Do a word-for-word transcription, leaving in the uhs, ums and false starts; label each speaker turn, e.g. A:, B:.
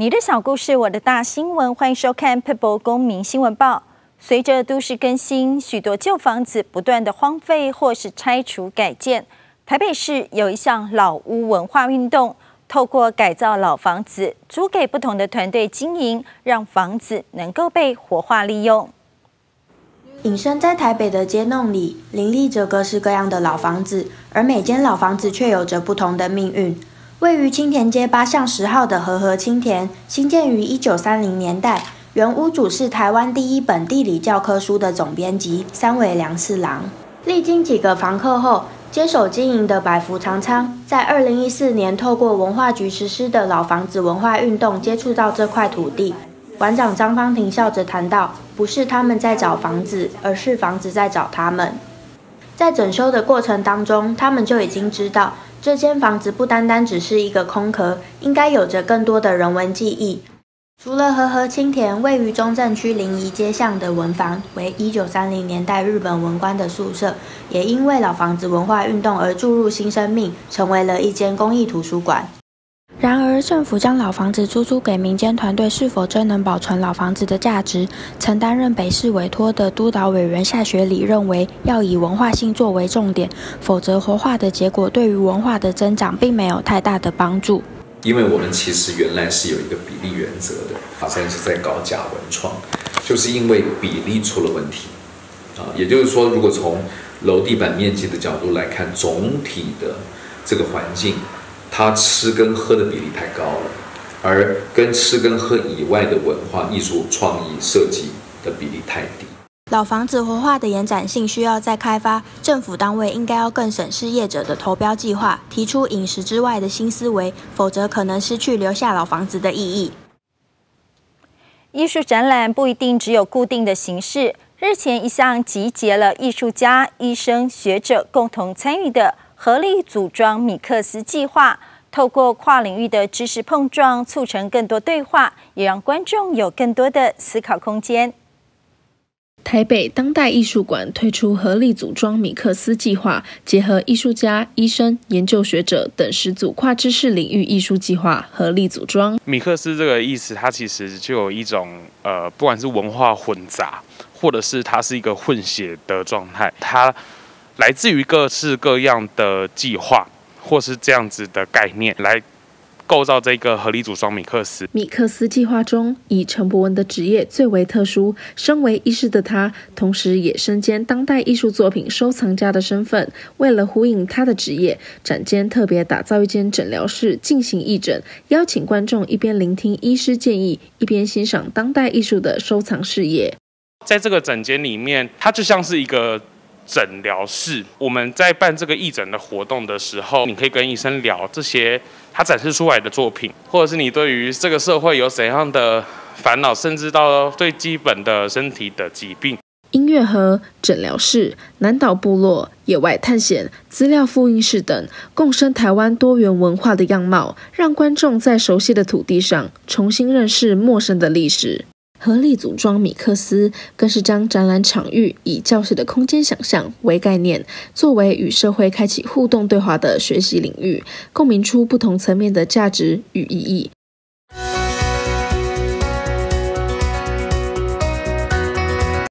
A: 你的小故事，我的大新闻，欢迎收看 People 公民新闻报。随着都市更新，许多旧房子不断的荒废或是拆除改建。台北市有一项老屋文化运动，透过改造老房子，租给不同的团队经营，让房子能够被活化利用。
B: 隐身在台北的街弄里，林立着各式各样的老房子，而每间老房子却有着不同的命运。位于青田街八巷十号的和和青田，兴建于一九三零年代，原屋主是台湾第一本地理教科书的总编辑三尾良次郎。历经几个房客后，接手经营的百福长昌，在二零一四年透过文化局实施的老房子文化运动，接触到这块土地。馆长张芳婷笑着谈到，不是他们在找房子，而是房子在找他们。在整修的过程当中，他们就已经知道，这间房子不单单只是一个空壳，应该有着更多的人文记忆。除了和和青田，位于中正区临沂街巷的文房，为一九三零年代日本文官的宿舍，也因为老房子文化运动而注入新生命，成为了一间公益图书馆。然而，政府将老房子出租给民间团队，是否真能保存老房子的价值？曾担任北市委托的督导委员夏学礼认为，要以文化性作为重点，否则活化的结果对于文化的增长并没有太大的帮助。
C: 因为我们其实原来是有一个比例原则的，好像是在搞假文创，就是因为比例出了问题啊，也就是说，如果从楼地板面积的角度来看，总体的这个环境，它吃跟喝的比例太高了，而跟吃跟喝以外的文化、艺术、创意、设计的比例太低。
B: 老房子活化的延展性需要再开发，政府单位应该要更审视业者的投标计划，提出饮食之外的新思维，否则可能失去留下老房子的意义。
A: 艺术展览不一定只有固定的形式。日前，一项集结了艺术家、医生、学者共同参与的合力组装米克斯计划，透过跨领域的知识碰撞，促成更多对话，也让观众有更多的思考空间。
D: 台北当代艺术馆推出合力组装米克斯计划，结合艺术家、医生、研究学者等十组跨知识领域艺术计划，合力组装。
E: 米克斯这个意思，它其实就有一种呃，不管是文化混杂，或者是它是一个混血的状态，它来自于各式各样的计划，或是这样子的概念来构造这个合力组装米克斯。
D: 米克斯计划中，以陈博文的职业最为特殊。身为医师的他，同时也身兼当代艺术作品收藏家的身份。为了呼应他的职业，展间特别打造一间诊疗室进行义诊，邀请观众一边聆听医师建议，一边欣赏当代艺术的收藏事业。
E: 在这个诊间里面，它就像是一个诊疗室。我们在办这个义诊的活动的时候，你可以跟医生聊这些他展示出来的作品，或者是你对于这个社会有怎样的烦恼，甚至到最基本的身体的疾病。
D: 音乐盒、诊疗室、南岛部落、野外探险、资料复印室等，共生台湾多元文化的样貌，让观众在熟悉的土地上重新认识陌生的历史。合力组装米克斯更是将展览场域以教室的空间想象为概念，作为与社会开启互动对话的学习领域，共鸣出不同层面的价值与意义，